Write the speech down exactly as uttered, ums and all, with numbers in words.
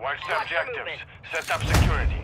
Watch the Watch for objectives. movement. Set up security.